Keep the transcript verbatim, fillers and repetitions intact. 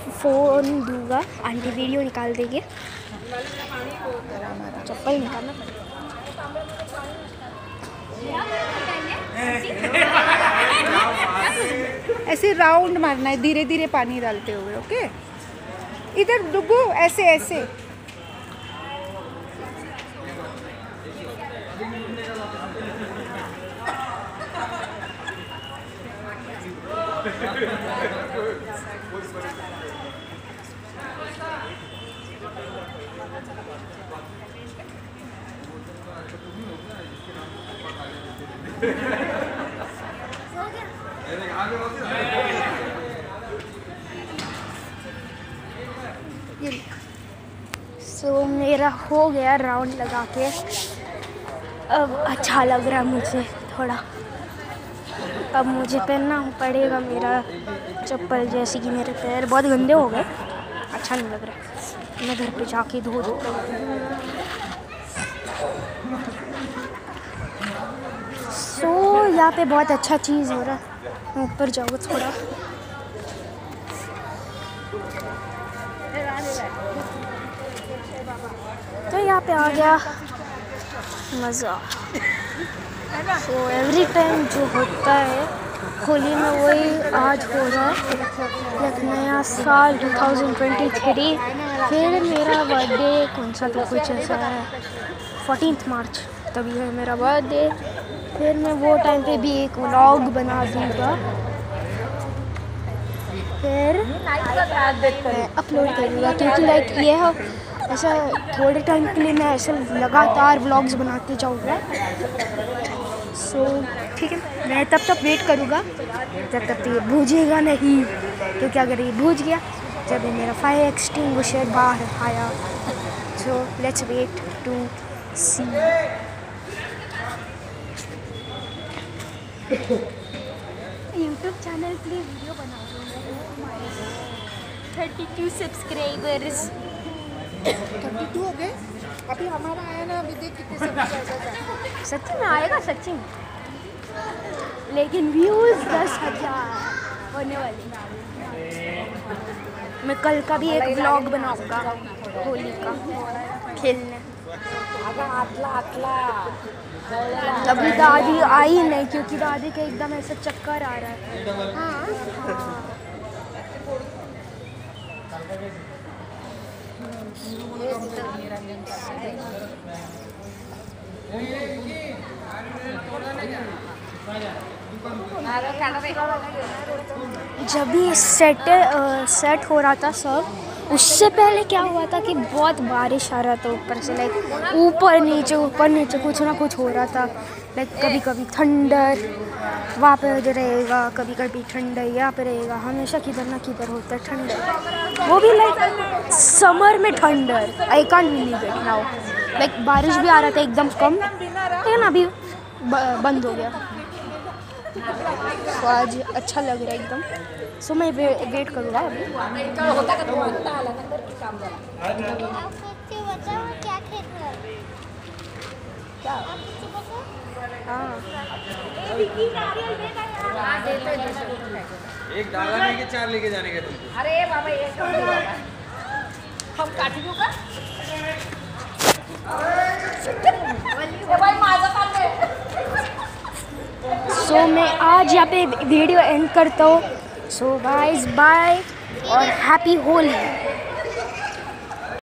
Phone दूंगा, aunty video निकाल देंगे। चप्पल निकालना पड़ेगा। ऐसे राउंड मारना है, धीरे धीरे पानी डालते हुए। ओके, इधर डुगू, ऐसे ऐसे। सो so, मेरा हो गया राउंड लगा के। अब अच्छा लग रहा है मुझे थोड़ा। अब मुझे पहनना पड़ेगा मेरा चप्पल, जैसे कि मेरे पैर बहुत गंदे हो गए, अच्छा नहीं लग रहा। मैं घर पे जाके धो दूँ। सो so, यहाँ पे बहुत अच्छा चीज़ हो रहा है। मैं ऊपर जाऊँ थोड़ा। तो यहाँ पे आ गया मज़ा। सो एवरी टाइम जो होता है होली में, वही आज हो रहा है। लाइक नया साल टू थाउजेंड ट्वेंटी थ्री। फिर मेरा बर्थडे कौन सा तो कुछ ऐसा है, फोर्टीन्थ मार्च, तभी है मेरा बर्थडे। फिर मैं वो टाइम पे भी एक व्लॉग बना दूँगा, फिर मैं अपलोड करूँगा। क्योंकि लाइक ये है ऐसा, थोड़े टाइम के लिए मैं ऐसे लगातार व्लॉग्स बनाते जाऊँगा। सो ठीक है, मैं तब तक वेट करूँगा जब तक तो ये भूजेगा नहीं। क्योंकि अगर ये भूज गया, जब ये मेरा फायर एक्सटिंग्विशर बाहर आया। So let's wait to see. YouTube channel के लिए वीडियो बना रही हूँ। Thirty two subscribers. Thirty two हो गए। अभी हमारा आया ना, अभी देख कितने सब्सक्राइबर्स। सच्ची में आएगा, सच्ची में। लेकिन व्यूज़ दस हजार होने वाले। मैं कल का भी एक व्लॉग बनाऊंगा होली का खेलने। अभी दादी आई नहीं, क्योंकि दादी के एकदम ऐसा चक्कर आ रहा है। हाँ जब भी सेट सेट हो रहा था सब, उससे पहले क्या हुआ था कि बहुत बारिश आ रहा था ऊपर से। लाइक ऊपर नीचे ऊपर नीचे कुछ ना कुछ हो रहा था। लाइक कभी कभी थंडर वहाँ पे रहेगा, कभी कभी ठंडर यहाँ पे रहेगा। हमेशा किधर ना किधर होता है ठंडर, वो भी लाइक समर में thunder. I can't believe it now. Like बारिश भी आ रहा था एकदम कम, लेकिन अभी बंद हो गया। तो आज अच्छा लग रहा है एकदम। सो मैं वे, वेट करूँगा अभी। एक डाला नहीं कि चार लेके जाने का तुमको। अरे बाबा एक हम काटी दूँ का? भाई माझा काम है। सो so, मैं आज यहाँ पे वीडियो एंड करता हूँ। सो गाइस बाय और हैप्पी होली।